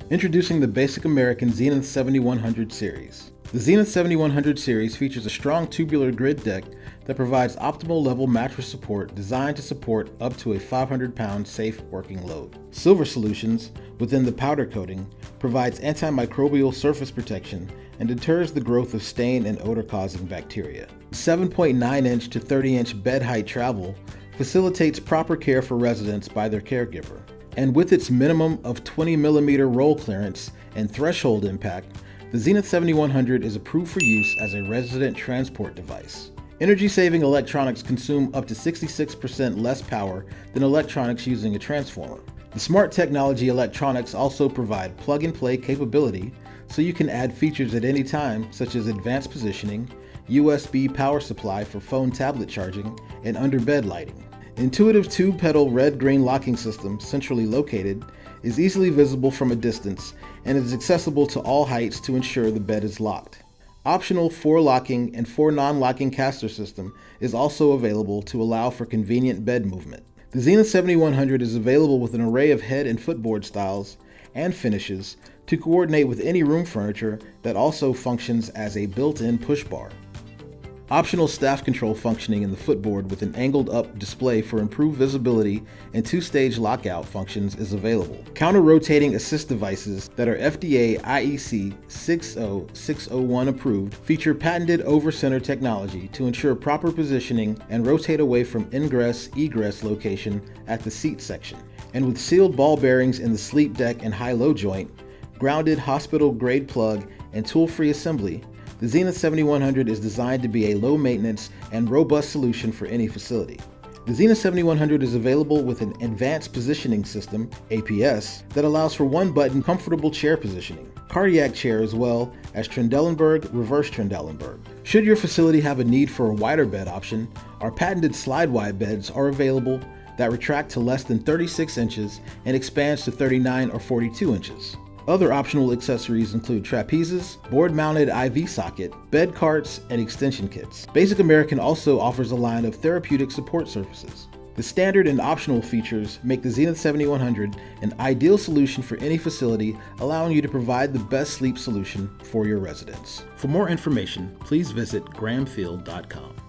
Introducing the basic American Zenith 7100 series. The Zenith 7100 series features a strong tubular grid deck that provides optimal level mattress support designed to support up to a 500-pound safe working load. SilverSolutions, within the powder coating, provides antimicrobial surface protection and deters the growth of stain and odor-causing bacteria. 7.9-inch to 30-inch bed height travel facilitates proper care for residents by their caregiver. And with its minimum of 20mm roll clearance and threshold impact, the Zenith 7100 is approved for use as a resident transport device. Energy-saving electronics consume up to 66% less power than electronics using a transformer. The smart technology electronics also provide plug-and-play capability, so you can add features at any time, such as advanced positioning, USB power supply for phone tablet charging, and underbed lighting. Intuitive two-pedal red-green locking system, centrally located, is easily visible from a distance and is accessible to all heights to ensure the bed is locked. Optional 4-locking and 4 non-locking caster system is also available to allow for convenient bed movement. The Zenith 7100 is available with an array of head and footboard styles and finishes to coordinate with any room furniture that also functions as a built-in push bar. Optional staff control functioning in the footboard with an angled up display for improved visibility and two-stage lockout functions is available. Counter-rotating assist devices that are FDA IEC 60601 approved feature patented over-center technology to ensure proper positioning and rotate away from ingress egress location at the seat section. And with sealed ball bearings in the sleep deck and high-low joint, grounded hospital-grade plug, and tool-free assembly, the Zenith 7100 is designed to be a low-maintenance and robust solution for any facility. The Zenith 7100 is available with an advanced positioning system, APS, that allows for one-button comfortable chair positioning, cardiac chair, as well as Trendelenberg, reverse Trendelenberg. Should your facility have a need for a wider bed option, our patented slide-wide beds are available that retract to less than 36 inches and expands to 39 or 42 inches. Other optional accessories include trapezes, board-mounted IV socket, bed carts, and extension kits. Basic American also offers a line of therapeutic support surfaces. The standard and optional features make the Zenith 7100 an ideal solution for any facility, allowing you to provide the best sleep solution for your residents. For more information, please visit grahamfield.com.